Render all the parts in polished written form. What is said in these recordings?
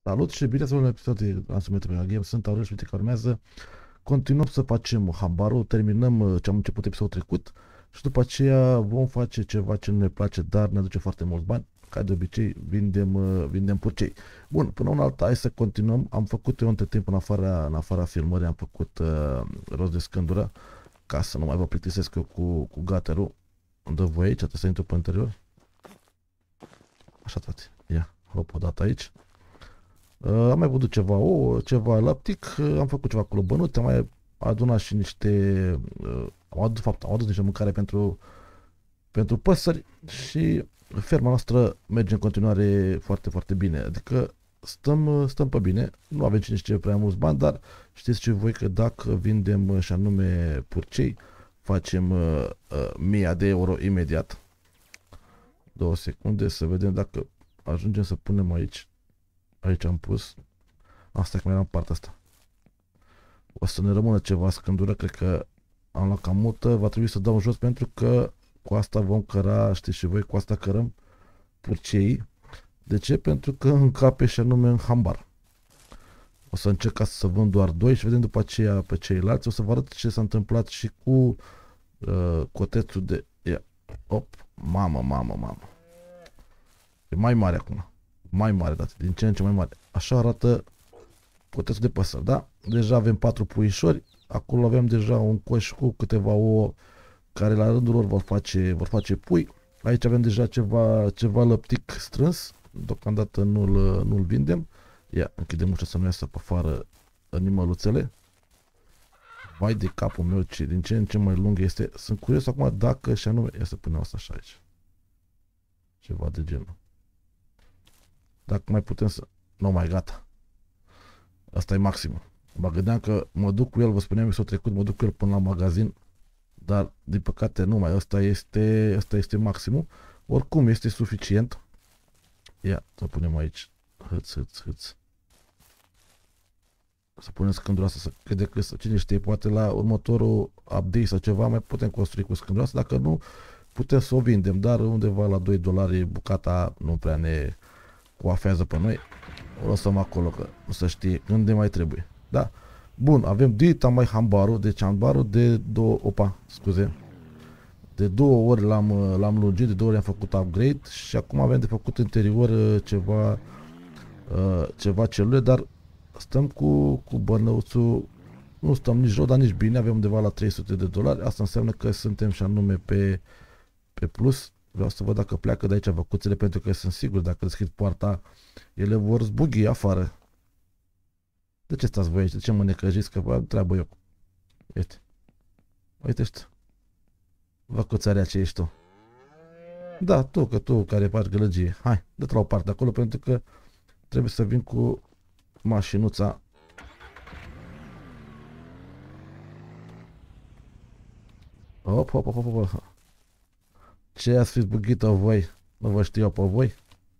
Salut și bine ați venit la episodul de Ansumetru la Game. Sunt Aurel și uite că urmează. Continuăm să facem hambarul, terminăm ce am început episodul trecut și după aceea vom face ceva ce nu ne place, dar ne aduce foarte mulți bani. Ca de obicei, vindem purcei. Bun, până una alta, hai să continuăm. Am făcut eu între timp în afara filmării, am făcut rost de scândură ca să nu mai vă plictisesc eu cu gaterul. Îmi dă voi aici, trebuie să intru pe interior. Așa, tati. Ia, hop, o dată aici. Am mai văzut ceva ouă, ceva laptic, am făcut ceva cu lobănute, am mai adunat și niște... am adus niște mâncare pentru păsări și ferma noastră merge în continuare foarte, foarte bine. Adică stăm pe bine, nu avem cine știe prea mulți bani, dar știți și voi că dacă vindem și anume purcei, facem 1000 de euro imediat. 2 secunde să vedem dacă ajungem să punem aici. Aici am pus. Asta că mai era în partea asta. O să ne rămână ceva scândură, cred că am luat cam multă, va trebui să dau jos pentru că cu asta vom căra, știți și voi, cu asta cărăm purcei. De ce? Pentru că încape și anume în hambar. O să încerc să vând doar 2 și vedem după aceea pe ceilalți. O să vă arăt ce s-a întâmplat și cu cotețul de... Ia, op, mamă. E mai mare acum. Mai mare, dată, din ce în ce mai mare. Așa arată cotețul de păsări, da? Deja avem 4 puișori, acolo avem deja un coș cu câteva ouă care la rândul lor vor face pui. Aici avem deja ceva lăptic strâns, deocamdată nu-l vindem. Ia, închidem ușa să nu iasă pe afară animăluțele. Vai de capul meu, din ce în ce mai lung este. Sunt curios acum dacă și anume... Ia să punem asta așa aici. Ceva de genul. Dacă mai putem să... Nu mai gata. Asta e maximul. Mă gândeam că mă duc cu el, vă spuneam că s-a trecut, mă duc cu el până la magazin, dar din păcate nu mai, asta este maximul. Oricum este suficient. Ia, să punem aici. Hâț. Să punem scândura asta, să crede că cine știe, poate la următorul update sau ceva mai putem construi cu scândura asta, dacă nu putem să o vindem, dar undeva la $2 bucata nu prea ne coafează pe noi. O lăsăm acolo, că nu se știe când de mai trebuie. Da? Bun, avem dita mai hambarul, deci hambarul de de 2 ori l-am lungit, de 2 ori am făcut upgrade și acum avem de făcut interior ceva celule, dar stăm cu bănăuțul, nu stăm nici rău, dar nici bine, avem undeva la $300. Asta înseamnă că suntem și anume pe plus. Vreau să văd dacă pleacă de aici văcuțele, pentru că sunt sigur dacă deschid poarta, ele vor zbughi afară. De ce stați voi aici? De ce mă necăjiți? Că vă treabă eu. Uite-ți. Văcuțarea ce ești tu. Da, tu care faci gălăgie. Hai, dă-te la o parte acolo, pentru că trebuie să vin cu mașinuța. Hop. Ce ați fi zbugit-o voi? Nu vă știu eu pe voi?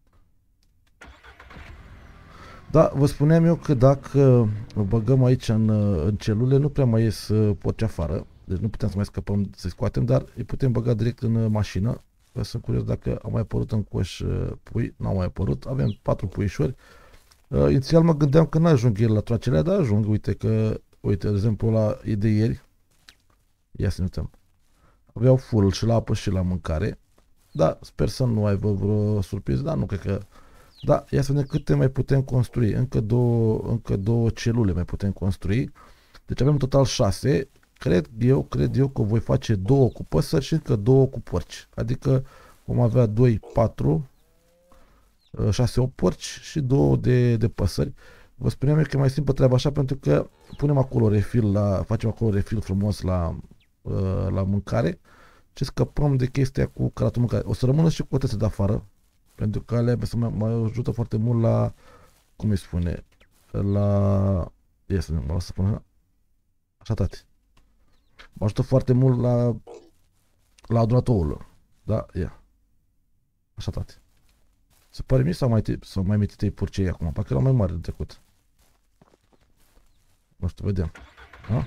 Da, vă spuneam eu că dacă băgăm aici în celule, nu prea mai ies porci afară. Deci nu putem să mai scăpăm să-i scoatem, dar îi putem băga direct în mașină. Sunt curios dacă au mai apărut în coș pui. N-au mai apărut. Avem 4 puișori. Inițial mă gândeam că n-ajung el la troacelea, dar ajung. Uite, de exemplu, la de ieri. Ia să ne uităm. Aveau full și la apă și la mâncare. Da, sper să nu aibă vreo surpriză, dar nu cred că... Da, ia să vedem câte mai putem construi. Încă două celule mai putem construi. Deci avem în total 6. Cred eu că voi face 2 cu păsări și încă 2 cu porci. Adică vom avea 2, 4, 6, 8 porci și 2 de păsări. Vă spuneam eu că e mai simplu treaba așa, pentru că punem acolo facem acolo refill frumos la mâncare și scăpăm de chestia cu caratul mâncare. O să rămână și cotețe de afară, pentru că alea mă ajută foarte mult la, cum îi spune, ia să mă las să spun așa, tati. Mă ajută foarte mult la adunat ouălor. Da, ia. Așa, tati. Se pare mie sau mai mititei purcei acum, parcă era mai mare de trecut. Nu știu, vedem. Ha?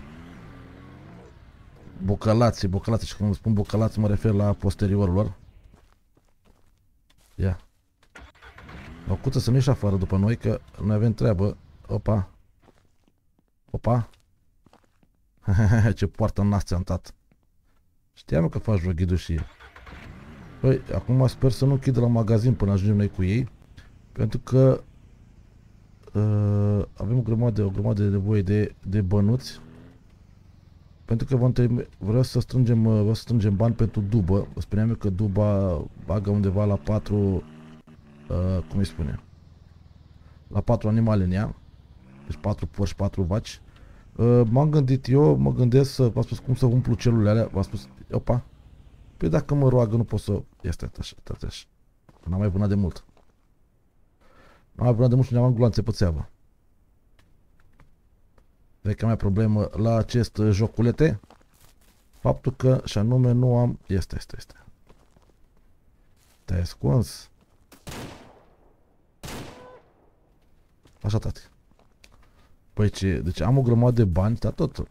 Bucălații, și când spun bucălați mă refer la posteriorul lor. Ia. Ocuță să nu ieși afară după noi, că noi avem treabă. Opa. Opa. Ce poartă în nas ți-am dat. Știam că faci vreo ghidușie. Păi, acum sper să nu închidă la magazin până ajungem noi cu ei. Pentru că avem o grămadă de nevoie de bănuți. Pentru că vreau să strângem bani pentru dubă. Vă spuneam eu că duba bagă undeva la 4, cum îi spune, la 4 animale în ea. Deci 4 porci, 4 vaci. M-am gândit eu, mă gândesc v-am spus cum să umplu celulele alea. V-am spus, opa. Păi dacă mă roagă nu pot să... Este așa. N-am mai vânat de mult. N-am mai vânat de mult și ne-am gloanțe pe țeavă. Vechea mea problemă la acest joculete, faptul că, și anume, nu am... Este. Te-ai ascuns. Așa, tati. Păi ce, deci am o grămadă de bani, dar tot.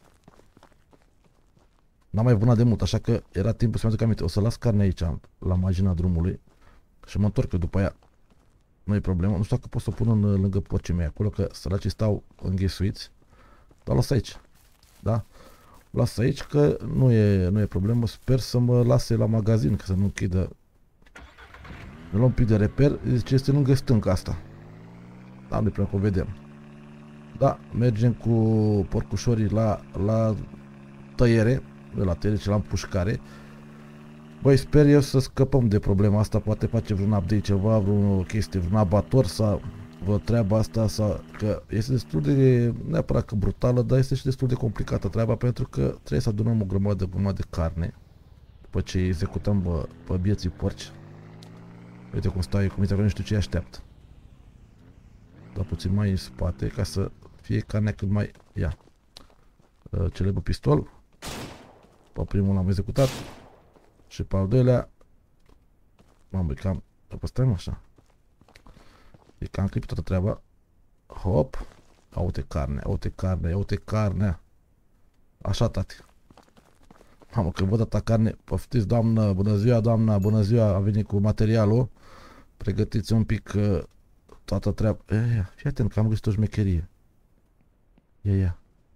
N-am mai vânat de mult, așa că era timpul să-mi aduc aminte. O să las carne aici, la marginea drumului, și mă întorc eu după ea. Nu e problemă, nu știu dacă pot să o pun lângă porcii mei acolo, că săracii stau înghesuiți. Dar las aici, da? Las aici că nu e problemă, sper să mă lase la magazin, că să nu închidă. Ne luăm un pic de reper, zice este lângă stânca asta. Da, nu-i prea că o vedem. Da, mergem cu porcușorii la tăiere, ce la împușcare. Băi, sper eu să scăpăm de problema asta, poate face vreun update ceva, vreo chestie, vreun abator sau vreo treaba asta, sau că este destul de, neapărat că brutală, dar este și destul de complicată treaba, pentru că trebuie să adunăm o grămadă de carne după ce executăm pe bieții porci. Uite cum stau ei cu mintea, că nu știu ce așteaptă. Dar puțin mai în spate, ca să fie carnea cât mai... Ia. Celebrul pistol. Pe primul l-am executat. Și pe al doilea... Mamă, e cam... Stai așa. E cam clipit toată treaba. Hop. Aute carne. Așa, tati. Mamă, când văd atâta carne, poftiți, doamnă, bună ziua, doamna, bună ziua, a venit cu materialul. Pregătiți un pic toată treaba. Fii atent că am găsit o șmecherie. Ia.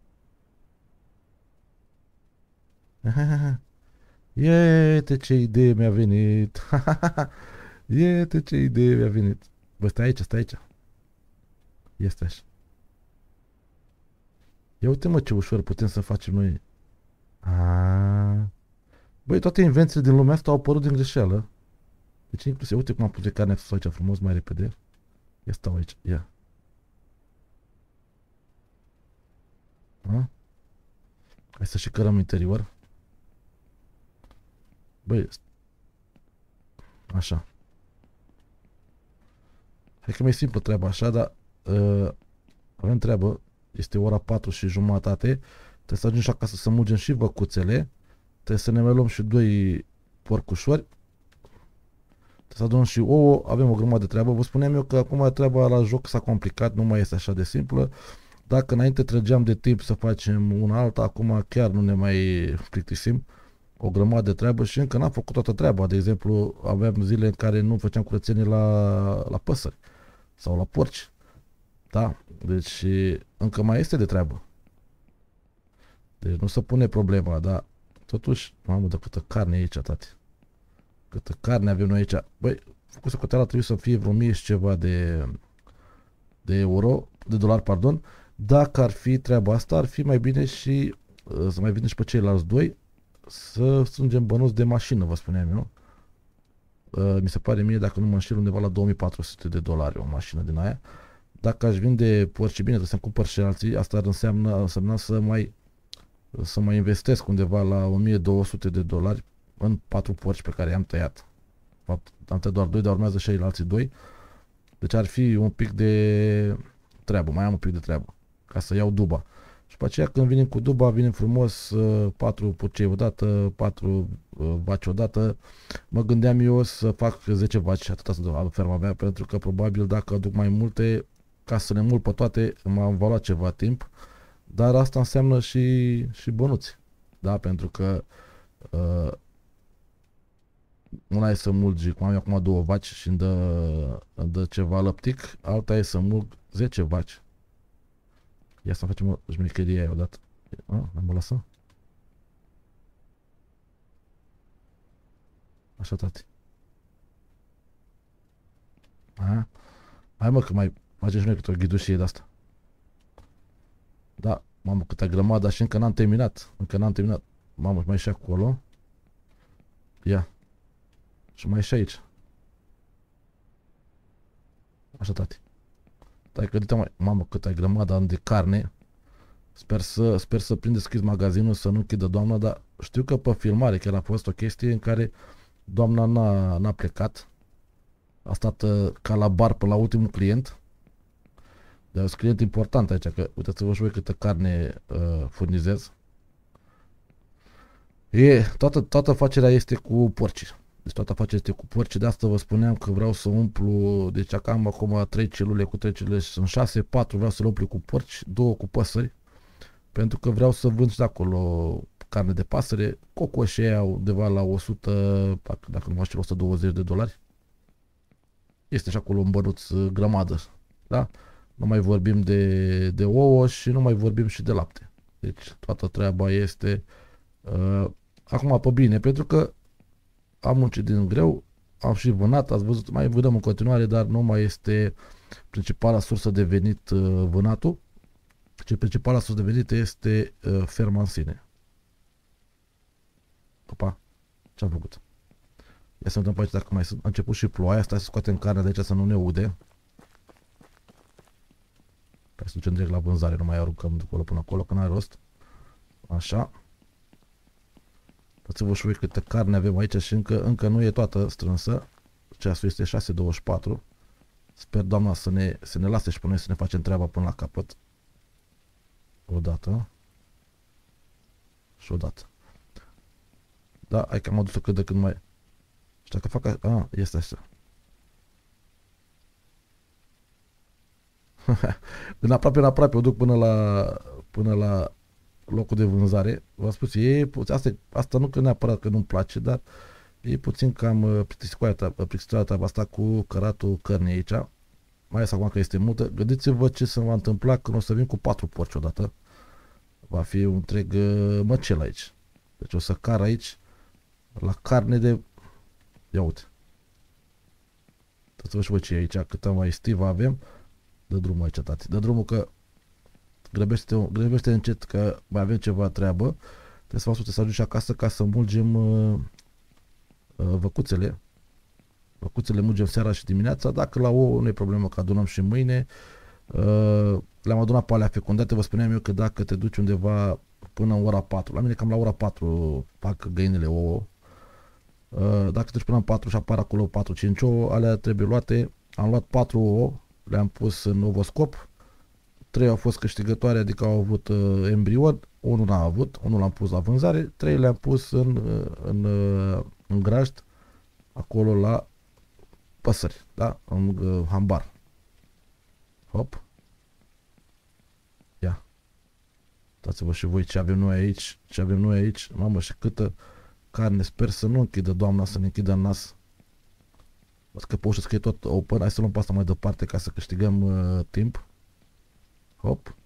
Iete ce idee mi-a venit. Iete ce idee mi-a venit. Bă, stai aici. Este așa. Ia uite mă ce ușor putem să facem noi. Băi, toate invențiile din lumea asta au apărut din greșeală. Deci inclusiv, uite cum am pus de carne sus aici frumos, mai repede. Ia stau aici, ia. Hai să și cărăm interior. Băi, așa. Hai că mai e simplă treaba așa, dar avem treabă. Este ora 4:30. Trebuie să ajungem și acasă să mulgem și văcuțele. Trebuie să ne mai luăm și 2 porcușori. Trebuie să adunăm și ouă. Avem o grămadă de treabă. Vă spuneam eu că acum treaba la joc s-a complicat, nu mai este așa de simplă. Dacă înainte trăgeam de timp să facem una alta, acum chiar nu ne mai plictisim. O grămadă de treabă și încă n-am făcut toată treaba. De exemplu, aveam zile în care nu făceam curățenie la păsări sau la porci. Da? Deci încă mai este de treabă. Deci nu se pune problema, dar totuși, mamă, de câtă carne e aici, tati. Câtă carne avem noi aici. Băi, făcut socoteala trebuie să fie vreo 1000 și ceva de dolari, pardon. Dacă ar fi treaba asta, ar fi mai bine și să mai vedem și pe ceilalți doi să strângem bănuți de mașină, vă spuneam eu. Mi se pare mie, dacă nu mă înșel, undeva la 2400 de dolari o mașină din aia. Dacă aș vinde porci, bine, trebuie să-mi cumpăr și alții, asta ar însemna să mai investesc undeva la 1200 de dolari în 4 porci pe care i-am tăiat. Fapt, am tăiat doar 2, dar urmează și alții 2. Deci ar fi un pic de treabă, mai am un pic de treabă, ca să iau duba. Și după aceea când vinem cu duba, vinem frumos 4 purcei odată, 4 vaci odată. Mă gândeam eu să fac 10 vaci, atâta să dau ferma mea, pentru că probabil dacă aduc mai multe, ca să le mult pe toate, va lua ceva timp. Dar asta înseamnă și bănuți. Da? Pentru că Una e să mulgi, cum am eu acum 2 vaci și îmi dă ceva lăptic, alta e să mulg 10 vaci. Ia să facem o șmecherie aia odată. N-am lăsat? Așa, tati. Hai mă, că mai facem și noi câte o ghidușie de-asta. Da, mamă, câtă grămadă și încă n-am terminat. Mamă, și mai e și acolo. Ia. Și mai e și aici. Așa, tati. Stai că dita mai... Mamă, câtă grămadă am de carne. Sper să prinde scris magazinul, să nu închidă doamna, dar știu că pe filmare chiar a fost o chestie în care doamna n-a plecat. A stat ca la bar până la ultimul client. Dar e un client important aici, că uitați-vă și voi câtă carne furnizez. Toată afacerea este cu porci. Deci toată afacerea este cu porci, de asta vă spuneam că vreau să umplu, deci am acum 3 celule, cu 3 celule sunt 6, 4, vreau să le umplu cu porci, 2 cu păsări. Pentru că vreau să vând și de acolo carne de pasăre, cocoșii aia undeva la 100, dacă nu mă știu, $120. Este și acolo un bănuț grămadă, da? Nu mai vorbim de ouă și nu mai vorbim și de lapte. Deci toată treaba este acum pe bine, pentru că am muncit din greu, am și vânat, ați văzut, mai vânăm în continuare, dar nu mai este principala sursă de venit vânatul, ci principala sursă de venit este ferma în sine. Opa, ce-am făcut? Ia să uităm pe aici dacă mai sunt. A început și ploaia, stai să scoatem carnea de aici să nu ne ude. Hai să ducem direct la vânzare, nu mai aruncăm de acolo până acolo, că n-are rost. Așa. Dați-vă și voi câte carne avem aici și încă nu e toată strânsă. Ceasul este 6:24. Sper, doamna, să ne lase și pe noi să ne facem treaba până la capăt. Odată. Și odată. Da, hai că am adus-o cât de cât mai... Și dacă fac... este așa. În aproape o duc până la locul de vânzare. V-am spus, asta nu că neapărat că nu-mi place, dar e puțin cam plictisitoarea asta cu căratul cărnii aici. Mai ales acum că este multă. Gândiți-vă ce se va întâmpla când o să vin cu 4 porci odată. Va fi un întreg măcel aici. Deci o să car aici la carne de... Ia uite. Să vă și voi ce e aici, câtă mai stivă avem. Dă drumul aici, tati. Dă drumul că grăbește încet că mai avem ceva treabă. Trebuie să ajungi acasă ca să mulgem văcuțele. Văcuțele mulgem seara și dimineața. Dacă la ouă nu e problemă că adunăm și mâine. Le-am adunat pe alea fecundate. Vă spuneam eu că dacă te duci undeva până în ora 4, la mine cam la ora 4 fac găinile ouă. Dacă te duci până în 4 și apar acolo 4-5 ouă, alea trebuie luate. Am luat 4 ouă, le-am pus în ovoscop. 3 au fost câștigătoare, adică au avut embrion, unul n-a avut, unul l-am pus la vânzare, 3 le-am pus în grajd, acolo la păsări, da? În hambar. Hop. Ia. Uitați-vă și voi ce avem noi aici, mamă, și câtă carne, sper să nu închidă doamna, să ne închidă în nas. Văd că pe ușă scrie tot open, hai să luăm pe asta mai departe ca să câștigăm timp. Hop.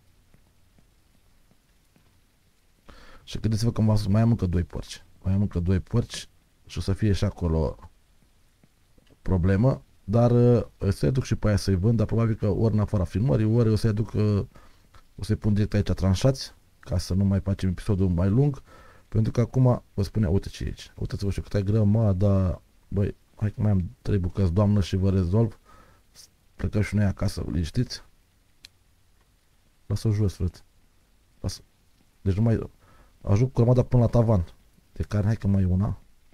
Și gândiți-vă că mai am încă 2 porci. Mai am încă 2 porci și o să fie și acolo problemă. Dar să-i duc și pe aia să-i vând, dar probabil că ori în afara filmării, ori o să-i duc, o să-i pun direct aici tranșați, ca să nu mai facem episodul mai lung. Pentru că acum vă spunea, uite ce e aici. Uitați-vă și cât ai grămadă. Băi, hai că mai am 3 bucăți, doamnă, și vă rezolv. Plecăm și noi acasă, liniștiți. Lasă-o jos, frate. Lasă. Deci nu mai... Ajung cu grămada până la tavan. De carne, hai că mai e una.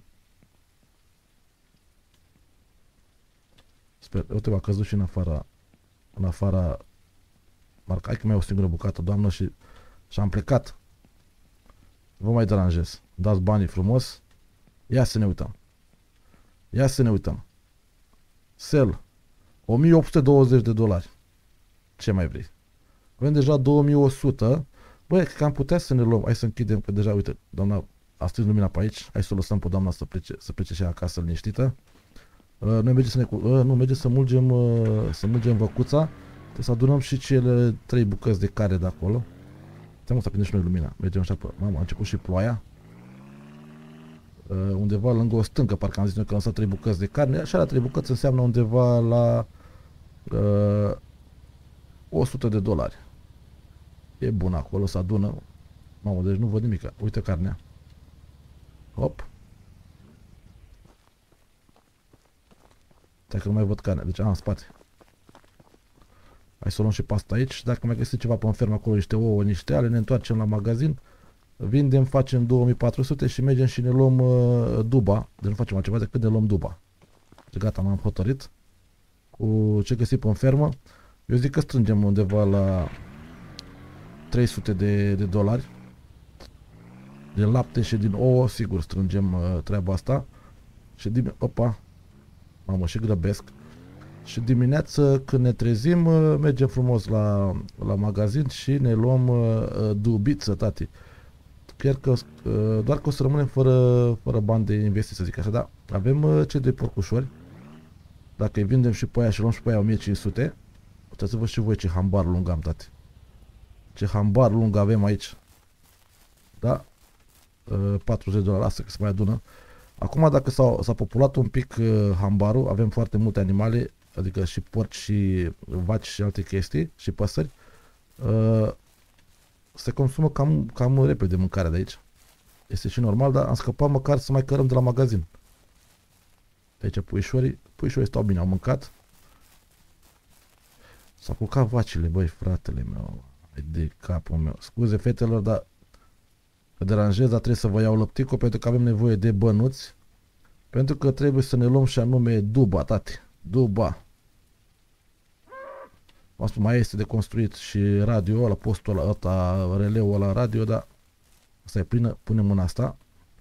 Sper, uite, v-a căzut și în afara marca. Hai că mai e o singură bucată, doamnă, și am plecat. Vă mai deranjez. Dați banii frumos. Ia să ne uităm. Ia să ne uităm. Sell. $1820. Ce mai vrei? Avem deja 2100. Băi, că am putea să ne luăm. Hai să închidem, că deja, uite, doamna A stins lumina pe aici. Hai să o lăsăm pe doamna să plece și acasă liniștită. Noi mergem să nu, mergem să mulgem văcuța. Trebuie să adunăm și cele 3 bucăți de carne de acolo. Stai, să prindem și noi lumina. Mergem așa pe... Mamă, a început și ploaia. Undeva lângă o stâncă, parcă am zis noi că am lăsat 3 bucăți de carne. Așa la 3 bucăți înseamnă undeva la $100. E bun acolo, să adună. Mamă, deci nu văd nimic. Uite carnea. Hop. Stai că nu mai văd carnea. Deci am în spate. Hai să o luăm și pasta aici. Dacă mai găsim ceva pe fermă acolo, niște ouă, niște ale, ne întoarcem la magazin. Vindem, facem 2400 și mergem și ne luăm duba. Deci nu facem altceva decât ne luăm duba. Deci gata, m-am hotărât cu ce găsim pe fermă. Eu zic că strângem undeva la $300. Din lapte și din ouă, sigur strângem treaba asta. Și opa, mamă, și grăbesc. Și dimineață când ne trezim, mergem frumos la magazin și ne luăm dubiță, tati. Chiar că doar că o să rămânem fără bani de investit, să zic așa, da. Avem cei 2 porcușori. Dacă îi vindem și pe aia și luăm și pe aia 1500, puteți să văd și voi ce hambar lung am, tati. Ce hambar lung avem aici. Da? $40, asta că se mai adună. Acum dacă s-a populat un pic hambarul, avem foarte multe animale, adică și porci și vaci și alte chestii și păsări, se consumă cam repede mâncarea de aici. Este și normal, dar am scăpat măcar să mai cărăm de la magazin. De aici puișorii stau bine, au mâncat. S-au culcat vacile, băi, fratele meu, de capul meu. Scuze, fetelor, dar că deranjez, dar trebuie să vă iau lăpticul pentru că avem nevoie de bănuți. Pentru că trebuie să ne luăm și anume duba, tati. Duba. Mai este de construit și radio ăla, postul ăla, releul ăla radio, dar asta e plină, punem în asta.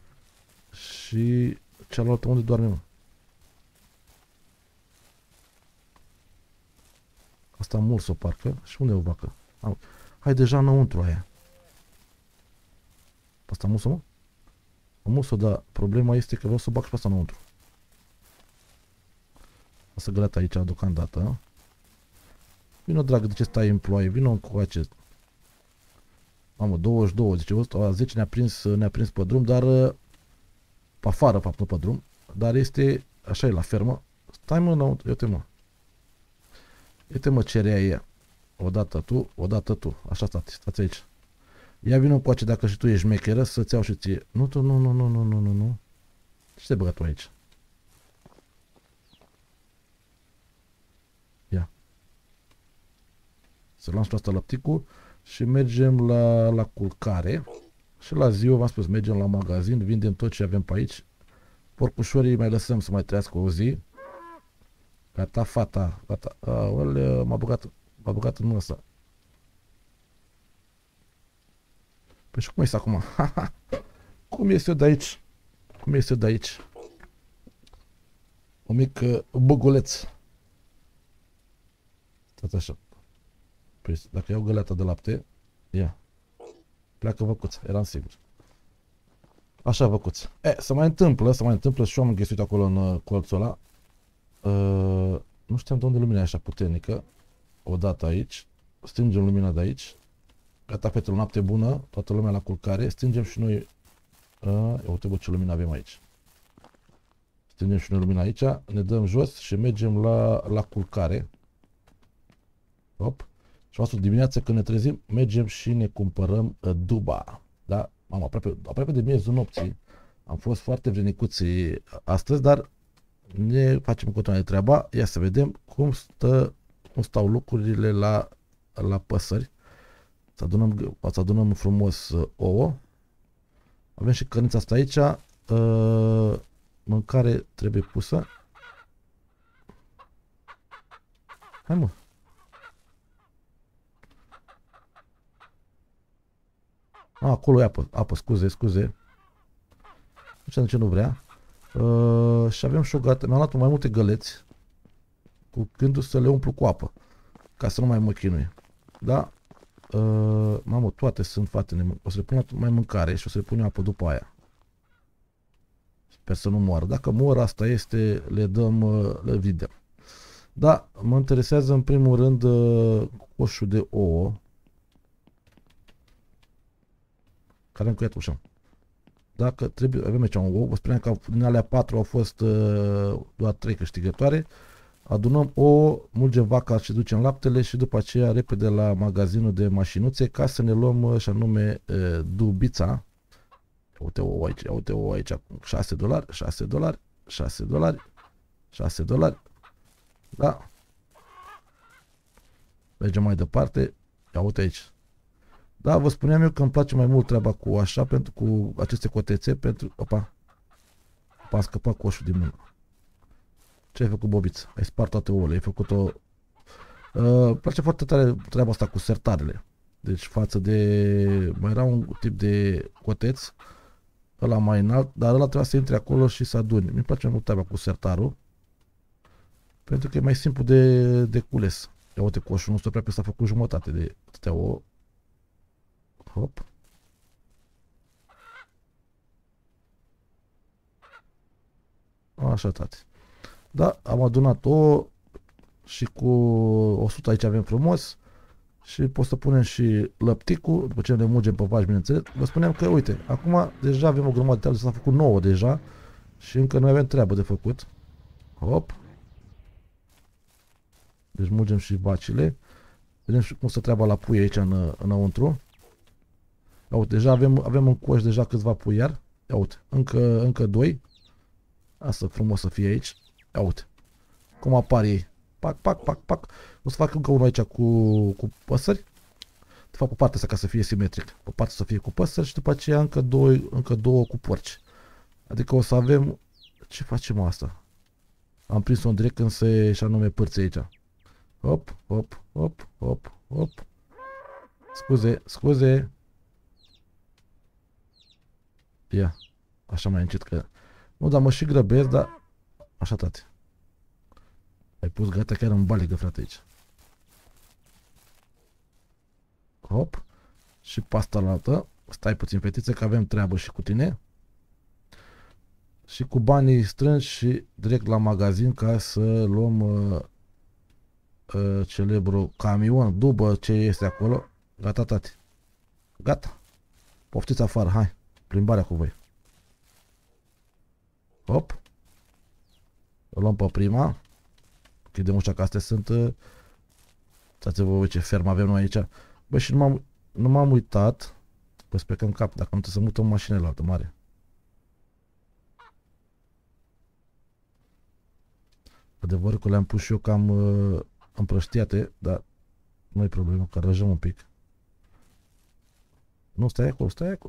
Și cealaltă unde doarme, mă? Asta murs-o parcă. Și unde e o vacă? Hai deja înăuntru aia. Asta murs-o, mă? Am murs-o, dar problema este că vreau să bag și pe asta înăuntru. O să găleat aici deocamdată. Vino, dragă, de ce stai în ploaie? Vino încoace. Mamă, 22, zice, la 10 ne-a prins pe drum, dar pe afară, fapt, nu pe drum. Dar este, așa e la fermă. Stai, mă, înăuntru, uite, mă. Uite, mă, cerea e. Odată tu. Așa stați aici. Ia vino încoace dacă și tu ești mecheră să-ți iau și ție. Nu. Ce te băgat tu aici? Ia. Să luăm asta lăpticul și mergem la culcare. Și la ziua, v-am spus, mergem la magazin, vindem tot ce avem pe aici. Porcușorii mai lăsăm să mai trăiască o zi. Gata, fata, gata. M-a băgat în ăsta. Păi și cum este acum? Cum este eu de aici? Un mic băguleț. Stați așa. Păi dacă iau găleata de lapte, ia. Pleacă văcuța, eram sigur. Așa, văcuț. Se mai întâmplă și eu am înghesuit acolo în colțul ăla. Nu știam de unde lumina e așa puternică. Odată aici. Stingem lumina de aici. Gata, fetele, noapte bună. Toată lumea la culcare. Stingem și noi. Uite, bă, ce lumină avem aici. Stingem și noi lumina aici. Ne dăm jos și mergem la culcare. Hop. Și astăzi dimineața când ne trezim, mergem și ne cumpărăm duba. Da? Mamă, aproape de miezul nopții. Am fost foarte vrenicuți astăzi, dar ne facem în continuare treaba. Ia să vedem cum stau lucrurile la păsări. Să adunăm frumos ouă. Avem și cărnița asta aici. Mâncare trebuie pusă. Hai, mă. Acolo e apă, scuze. Nu știu de ce nu vrea. Și avem și o gata. Mi-am luat mai multe găleți cu gândul să le umplu cu apă, ca să nu mai mă chinuie. Da? Mamă, toate sunt fate. O să le pun mai mâncare și o să le pun apă după aia. Sper să nu moară. Dacă mor, asta este, le dăm, le vedem. Da, mă interesează în primul rând coșul de ouă. Care am cuiat ușa. Dacă trebuie, avem aici un ou. Vă spuneam că din alea 4 au fost doar 3 câștigătoare. Adunăm ouă, mulgem vaca și ducem laptele și după aceea repede la magazinul de mașinuțe ca să ne luăm și anume dubița. Uite ouă aici, uite ouă aici. 6 dolari, 6 dolari, 6 dolari, 6 dolari. Da. Mergem mai departe. Ia uite aici. Da, vă spuneam eu că îmi place mai mult treaba cu așa, pentru cu aceste cotețe, pentru... Opa. Opa, a scăpat coșul din mână. Ce ai făcut, Bobiț? Ai spart toate ouăle, ai făcut-o... place foarte tare treaba asta cu sertarele. Deci față de... Mai era un tip de coteț, ăla mai înalt, dar ăla trebuia să intre acolo și să aduni. Mi-mi place mai mult treaba cu sertarul, pentru că e mai simplu de cules. Ia uite, coșul nostru prea s-a făcut jumătate de atâtea ouă. Hop. Așa, tati. Da, am adunat ouă și cu 100 aici avem frumos. Și pot să punem și lăpticul, după ce le mugem pe vaci, bineînțeles. Vă spuneam că, uite, acum deja avem o grămadă de treabă, s-a făcut 9 deja și încă noi avem treabă de făcut. Hop. Deci mugem și vacile. Vedem și cum stă treaba la pui aici înăuntru. Ia uite, deja avem în coș deja câțiva puiari. Ia uite, încă 2. Asta frumos să fie aici. Ia uite, cum apar ei. Pac, pac, pac, pac. O să fac încă unul aici cu păsări. De fapt, pe partea asta ca să fie simetric. Pe partea să fie cu păsări și după aceea încă două cu porci. Adică o să avem... Ce facem asta? Am prins-o în direct când se și anume pârțe aici. Hop, hop, hop, hop, hop. Scuze, scuze. Ia. Așa mai încet că... Nu, dar mă și grăbesc, dar... Așa, tati. Ai pus gata chiar în baligă, frate, aici. Hop. Și pasta la altă. Stai puțin, fetiță, că avem treabă și cu tine. Și cu banii strânși și direct la magazin ca să luăm celebrul camion, după ce este acolo. Gata, tati. Gata. Poftiți afară, hai. Plimbarea cu voi. Hop. O luăm pe prima. Chidem ușa, că astea sunt... Uitați-vă ce fermă avem noi aici. Bă, și nu m-am uitat. Păi sper că în cap, dacă nu trebuie să mutăm mașinile la altă mare. Adevărul că le-am pus și eu cam împrăștiate, dar nu-i problemă, că răjăm un pic. Nu, stai acolo, stai acolo.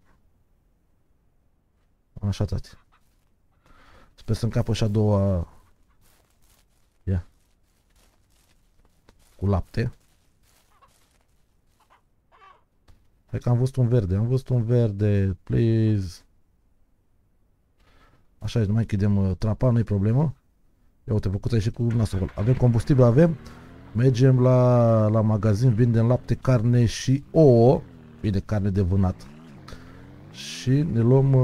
Așa, tati. Sper să încapă și a doua... Ia. Cu lapte. Hai că am văzut un verde, please. Așa e, nu mai chidem trapa, nu-i problemă. Ia uite, făcut aici cu nasul. Avem combustibil, avem. Mergem la magazin, vindem lapte, carne și ouă. Bine, carne de vânat. Și ne luăm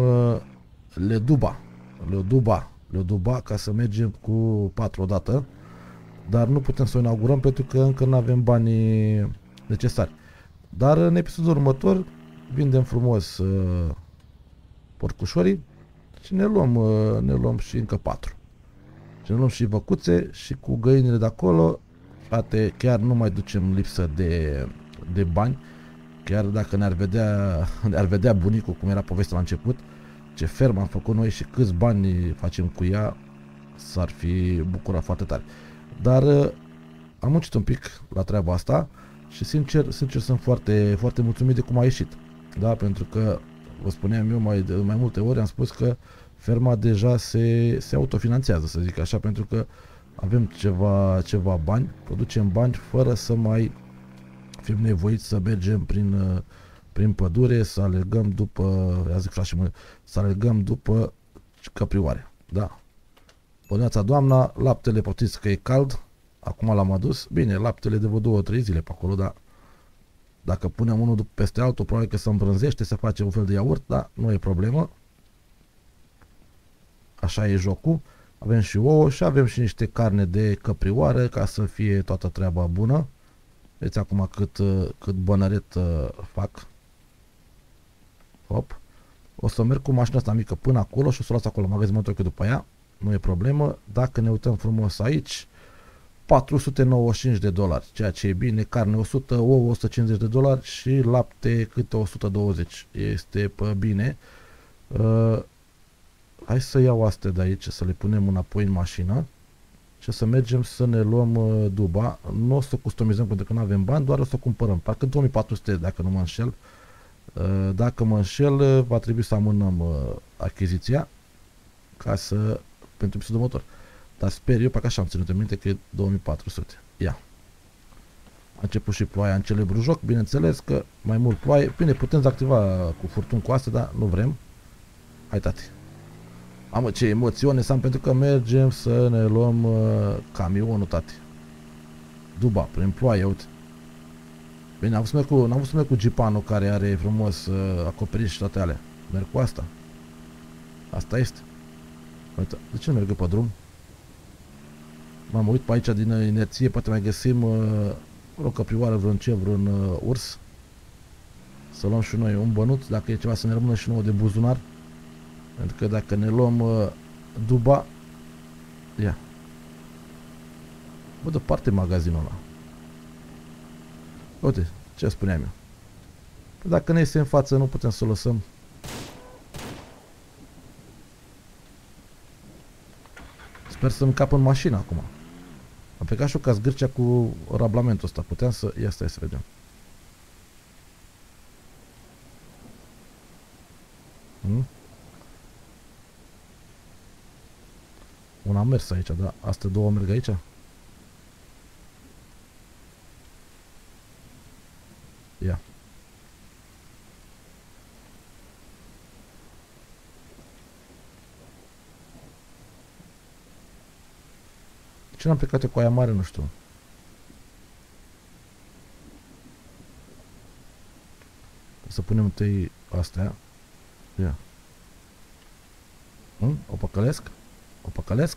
leduba, ca să mergem cu 4 odată. Dar nu putem să o inaugurăm pentru că încă nu avem banii necesari. Dar în episodul următor vindem frumos porcușorii și ne luăm și încă 4. Și ne luăm și văcuțe și cu găinile de acolo, frate, chiar nu mai ducem lipsă de bani. Chiar dacă ne-ar vedea bunicul, cum era povestea la început, ce fermă am făcut noi și câți bani facem cu ea, s-ar fi bucurat foarte tare. Dar am muncit un pic la treaba asta și sincer sunt foarte, foarte mulțumit de cum a ieșit. Da, pentru că vă spuneam eu mai multe ori, am spus că ferma deja se autofinanțează, să zic așa, pentru că avem ceva bani, producem bani fără să mai fim nevoiți să mergem prin pădure, să alergăm după căprioare. Da. Bună doamna, laptele poftiți că e cald, acum l-am adus. Bine, laptele de vreo 2-3 zile pe acolo, dar dacă punem unul peste altul, probabil că se îmbrânzește, se face un fel de iaurt, dar nu e problemă. Așa e jocul. Avem și ouă și avem și niște carne de căprioară ca să fie toată treaba bună. Vedeți acum cât bănăret fac. Hop. O să merg cu mașina asta mică până acolo și o să o las acolo magazinul după ea. Nu e problemă. Dacă ne uităm frumos aici, $495, ceea ce e bine, carne 100, ouă $150 și lapte câte 120. Este bine. Hai să iau astea de aici, să le punem înapoi în mașină și să mergem să ne luăm duba. Nu o să customizăm pentru că nu avem bani, doar o să cumpărăm. Parcă 2400 dacă nu mă înșel. Dacă mă înșel, va trebui să amânăm achiziția ca să, pentru episodul motor. Dar sper eu, parcă așa am ținut în minte că e 2400. Ia. A început și ploaia în celebru joc, bineînțeles că mai mult ploaie. Bine, putem activa cu furtuni cu astea, dar nu vrem. Hai, tati. Mamă, ce emoțiune să am pentru că mergem să ne luăm camionul, tati. Duba, prin ploaie, uite. Bine, n-am vrut să merg cu Jeepanul care are frumos acoperiș și toate alea. Merg cu asta. Asta este. Uite, de ce nu merg pe drum? M-am uit pe aici din inerție, poate mai găsim o căprioară, vreun urs. Să luăm și noi un bănuț, dacă e ceva să ne rămână și nouă de buzunar. Pentru că dacă ne luăm duba, ia. Bă, departe magazinul ăla. Uite, ce spuneam eu. Păi dacă ne iese în față, nu putem să o lăsăm. Sper să-mi cap în mașină acum. Am plecat și eu ca zgârcea cu rablamentul ăsta. Puteam să... Ia stai să vedem. Una a mers aici, dar astea două merg aici? Ia. Ce n-am plecat eu cu aia mare, nu știu. Să punem întâi astea. Ia. O păcălesc? O păcălesc?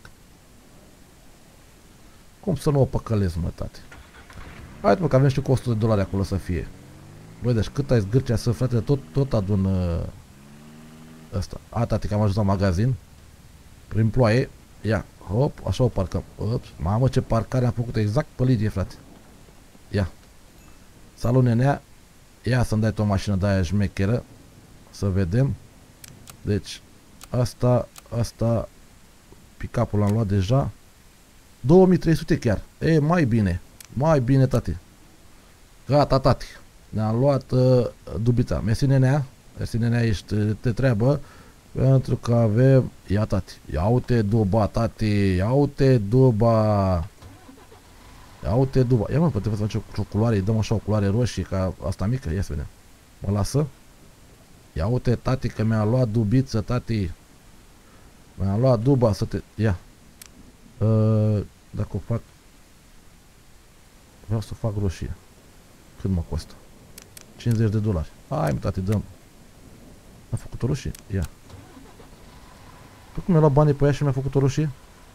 Cum să nu o păcălesc, mă, tate? Hai, mă, că avem și cu $100 acolo să fie. Băi, deci cât ai zgârcea să, frate, tot adun ăsta. A, tati, că am ajuns la magazin. Prin ploaie. Ia, hop, așa o parcăm. Ups, mamă, ce parcare am făcut exact pe linie, frate. Ia. Salut, nenea. Ia să-mi dai tu o mașină de aia șmecheră. Să vedem. Deci, asta, pick-up-ul l-am luat deja. 2300 chiar. E, mai bine, tati. Gata, tati. Ne-am luat dubița. Mersi, nenea. Mersi, nenea, ești te treabă. Pentru că avem... Ia, tati. Ia uite duba, tati. Ia uite duba. Ia uite duba. Ia, mă, putem să facem o culoare. Îi dăm așa o culoare roșie ca asta mică. Ia să vedem. Mă lasă. Ia uite, tati, că mi-a luat dubiță, tati. Mi-a luat duba să te... Ia. Dacă o fac... Vreau să fac roșie. Cât mă costă? $50. Hai, mă, tati, dăm. A făcut o roșie? Ia. Păi cum mi-a luat banii pe ea și mi-a făcut o roșie?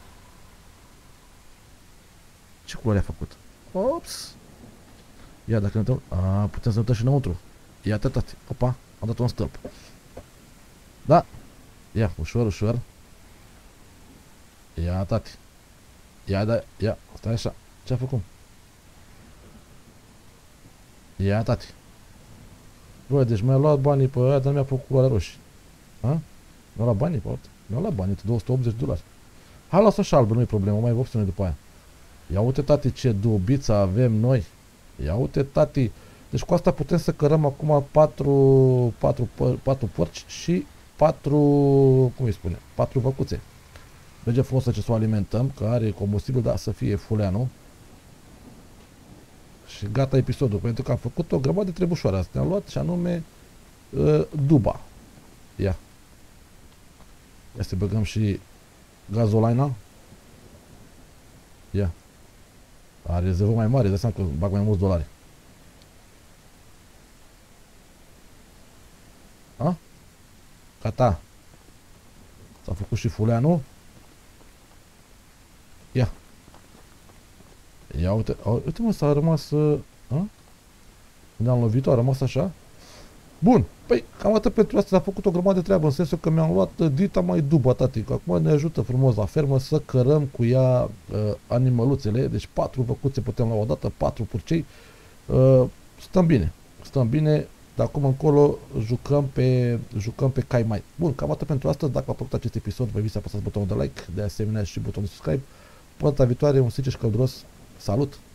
Ce culoare a făcut? Ops! Ia, dacă ne uităm... A, putem să ne uităm și înăuntru. Ia-te, tati. Opa, am dat un stâlp. Da. Ia, ușor, ușor. Ia, tati. Ia, da, ia, stai așa. Ce-a făcut? Ia, tati. Bă, deci mi-a luat banii pe aia, dar mi-a făcut culoarea roșie. Ha? Mi-a luat banii pe aia? Mi-a luat banii, $280. Hai, lasă așa albă, nu-i problemă, mai vopsune după aia. Ia uite, tati, ce dubiță avem noi. Ia uite, tati. Deci cu asta putem să cărăm acum 4 porci și 4, cum îi spune, 4 văcuțe. Mergem frumos să o alimentăm, că are combustibil, dar să fie fuleanul. Și gata episodul, pentru că am făcut o grămadă de trebușoare astea. Am luat și anume duba. Ia. Ia să băgăm și gazolaina. Ia. Are rezervă mai mare, dă seama că bag mai mulți dolari. A? Gata. S-a făcut și fuleanul. Ia. Ia uite, uite mă, s-a rămas... Ne-am lovit, a rămas așa. Bun, păi cam atât pentru asta, s-a făcut o grămadă de treabă, în sensul că mi-am luat dita mai dubă, tati, că acum ne ajută frumos la fermă să cărăm cu ea animăluțele, deci 4 văcuțe putem la o dată, 4 purcei, stăm bine, de acum încolo jucăm pe cai mai. Bun, cam atât pentru astăzi, dacă v-a plăcut acest episod, vă invit să apăsați butonul de like, de asemenea și butonul de subscribe. Până data viitoare, un sincer și călduros salut!